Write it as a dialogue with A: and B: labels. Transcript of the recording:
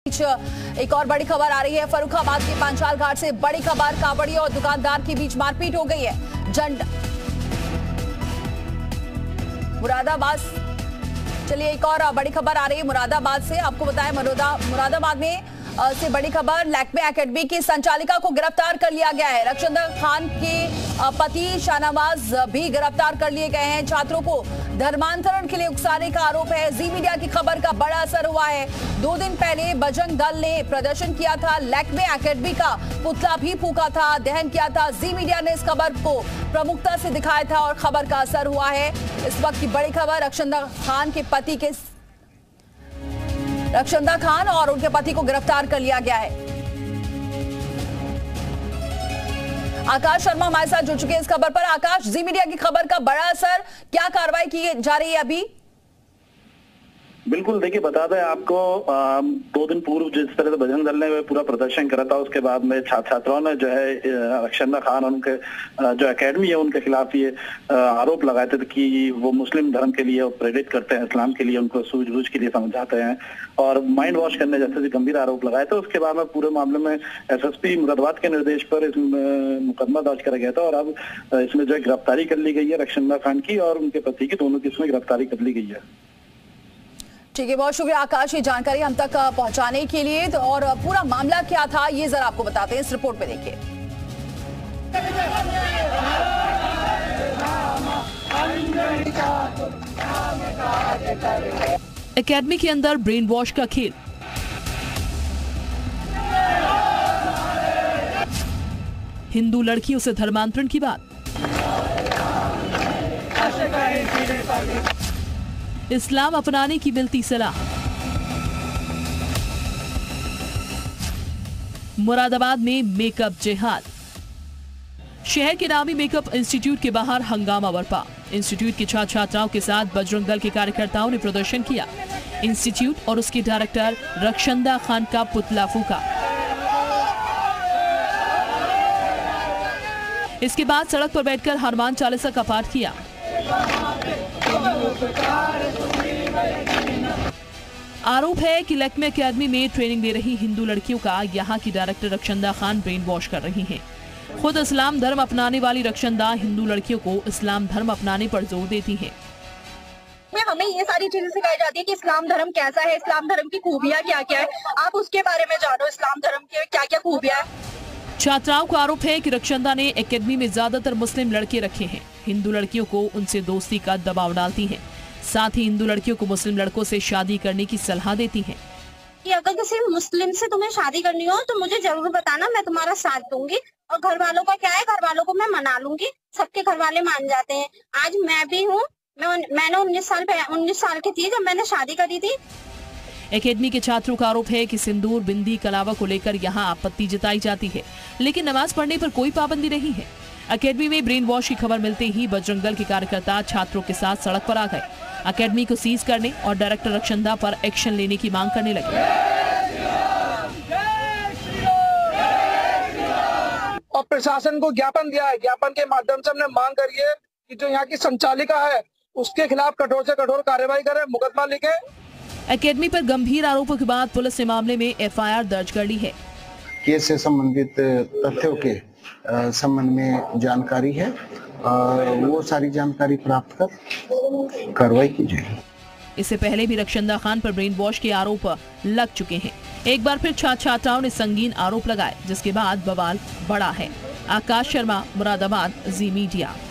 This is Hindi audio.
A: एक और बड़ी खबर आ रही है। फर्रुखाबाद के पांचाल घाट से बड़ी खबर, कावड़ियों और दुकानदार के बीच मारपीट हो गई है। मुरादाबाद, चलिए एक और बड़ी खबर आ रही है मुरादाबाद से। आपको बताएं मुरादाबाद में से बड़ी खबर, लैक्मे एकेडमी की संचालिका को गिरफ्तार कर लिया गया है। रक्षंदा खान के पति शाहनवाज भी गिरफ्तार कर लिए गए हैं। छात्रों को धर्मांतरण के लिए उकसाने का आरोप है। जी मीडिया की खबर का बड़ा असर हुआ है। 2 दिन पहले बजरंग दल ने प्रदर्शन किया था, लैक्मे एकेडमी का पुतला भी फूका था, दहन किया था। जी मीडिया ने इस खबर को प्रमुखता से दिखाया था और खबर का असर हुआ है। इस वक्त की बड़ी खबर, रक्षंदा खान और उनके पति को गिरफ्तार कर लिया गया है। आकाश शर्मा हमारे साथ जुड़ चुके हैं इस खबर पर। आकाश, जी मीडिया की खबर का बड़ा असर, क्या कार्रवाई की जा रही है अभी?
B: बिल्कुल, देखिए बता दें आपको, 2 दिन पूर्व जिस तरह से बजरंग दल ने पूरा प्रदर्शन करा था, उसके बाद में छात्राओं ने जो है रक्षंदा खान और उनके जो एकेडमी है उनके खिलाफ ये आरोप लगाए थे कि वो मुस्लिम धर्म के लिए प्रेरित करते हैं, इस्लाम के लिए उनको सूझबूझ के लिए समझाते हैं और माइंड वॉश करने जैसे गंभीर आरोप लगाए थे। उसके बाद में पूरे मामले में एसएसपी मुरादाबाद के निर्देश पर इसमें मुकदमा दर्ज करा गया था और अब इसमें जो है गिरफ्तारी कर ली गई है रक्षंदा खान की और उनके पति की, दोनों की इसमें गिरफ्तारी कर ली गई है।
A: ठीक है, बहुत शुक्रिया आकाश ये जानकारी हम तक पहुंचाने के लिए। तो और पूरा मामला क्या था ये जरा आपको बताते हैं, इस रिपोर्ट में देखिए।
C: एकेडमी के अंदर ब्रेन वॉश का खेल, हिंदू लड़कियों से धर्मांतरण की बात, इस्लाम अपनाने की मिलती सलाह। मुरादाबाद में मेकअप जिहाद, शहर के नामी मेकअप इंस्टीट्यूट के बाहर हंगामा बरपा। इंस्टीट्यूट के छात्र छात्राओं के साथ बजरंग दल के कार्यकर्ताओं ने प्रदर्शन किया। इंस्टीट्यूट और उसके डायरेक्टर रक्षंदा खान का पुतला फूका। इसके बाद सड़क पर बैठकर हनुमान चालीसा का पाठ किया। आरोप है कि लैक्मे एकेडमी में ट्रेनिंग दे रही हिंदू लड़कियों का यहां की director Rakhshanda Khan brainwash कर रही हैं। खुद इस्लाम धर्म अपनाने वाली रक्षंदा हिंदू लड़कियों को इस्लाम धर्म अपनाने पर जोर देती हैं।
D: हमें ये सारी चीजें सिखाई जाती है कि इस्लाम धर्म कैसा है, इस्लाम धर्म की खूबियाँ क्या क्या है, आप उसके बारे में जानो, इस्लाम धर्म की क्या क्या खूबियाँ है।
C: छात्राओं का आरोप है कि रक्षंदा ने एकेडमी में ज्यादातर मुस्लिम लड़के रखे हैं। हिंदू लड़कियों को उनसे दोस्ती का दबाव डालती हैं। साथ ही हिंदू लड़कियों को मुस्लिम लड़कों से शादी करने की सलाह देती हैं।
D: कि अगर किसी मुस्लिम से तुम्हें शादी करनी हो तो मुझे जरूर बताना, मैं तुम्हारा साथ दूंगी। और घर वालों का क्या है, घर वालों को मैं मना लूंगी, सबके घर वाले मान जाते हैं। आज मैं भी हूँ, मैंने 19 साल की थी जब मैंने शादी करी थी।
C: एकेडमी के छात्रों का आरोप है कि सिंदूर, बिंदी, कलावा को लेकर यहाँ आपत्ति जताई जाती है, लेकिन नमाज पढ़ने पर कोई पाबंदी नहीं है। एकेडमी में ब्रेन वॉश की खबर मिलते ही बजरंग दल के कार्यकर्ता छात्रों के साथ सड़क पर आ गए। एकेडमी को सीज करने और डायरेक्टर रक्षंदा पर एक्शन लेने की मांग करने लगे।
E: और प्रशासन को ज्ञापन दिया है। ज्ञापन के माध्यम से हमने मांग करी है कि जो यहाँ की संचालिका है उसके खिलाफ कठोर से कठोर कार्रवाई करे, मुकदमा लिखे।
C: एकेडमी पर गंभीर आरोपों के बाद पुलिस ने मामले में FIR दर्ज कर ली है।
F: केस से संबंधित तथ्यों के संबंध में जानकारी है, वो सारी जानकारी प्राप्त कर कार्रवाई की जाएगी।
C: इससे पहले भी रक्षंदा खान पर ब्रेन वॉश के आरोप लग चुके हैं। एक बार फिर छात्र छात्राओं ने संगीन आरोप लगाए, जिसके बाद बवाल बढ़ा है। Akash Sharma, Moradabad, Zee media.